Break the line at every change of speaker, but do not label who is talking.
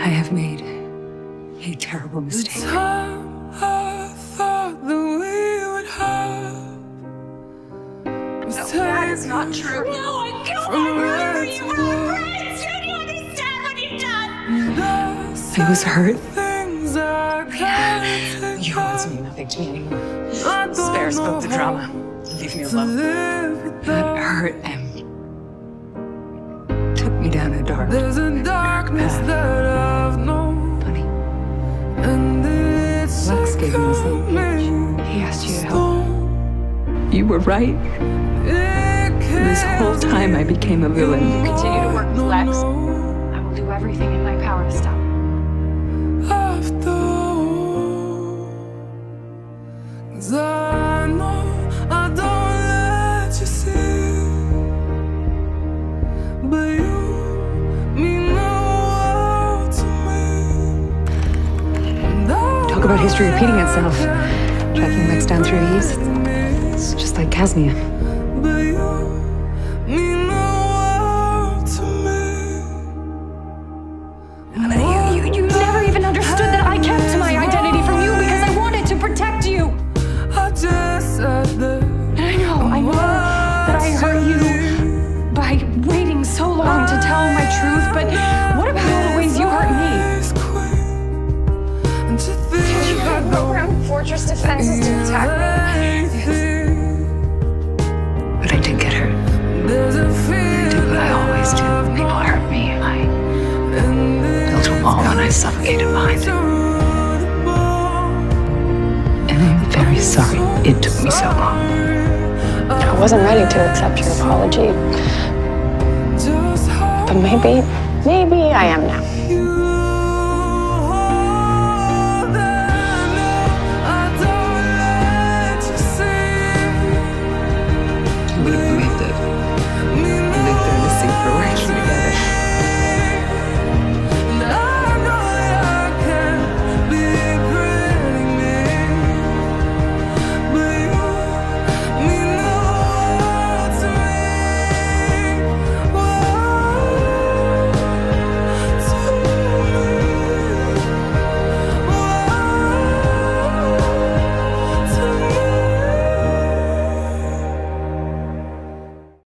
I have made a terrible mistake.
I thought that we would have.
No, that is not true. No, I killed my brother. You were friends. You don't understand what you've done.
I was hurt. You always mean nothing to me anymore. Spare spoke the drama. Leave me alone. That hurt him. Took me down a dark path. Funny. Lex gave me his little pitch. He asked you to help. You were right. This whole time I became a villain.
You continue to work with Lex. I will do everything in my power to stop him.
I know I don't let you see, but you mean the world to me.
Talk about history repeating itself. Tracking Lex down through the east. It's just like Casnia.
But you mean the world to me.
You never even understood that I kept my identity from you because I wanted to protect you.
I just said that.
And I know that I hurt you by waiting so long to tell my truth, but what about all the ways you hurt me? Did you program fortress defenses to attack me?
But I did get hurt. I did what I always do when people hurt me. I built a wall and I suffocated behind it. And I'm very sorry it took me so long.
I wasn't ready to accept your apology. But maybe I am now.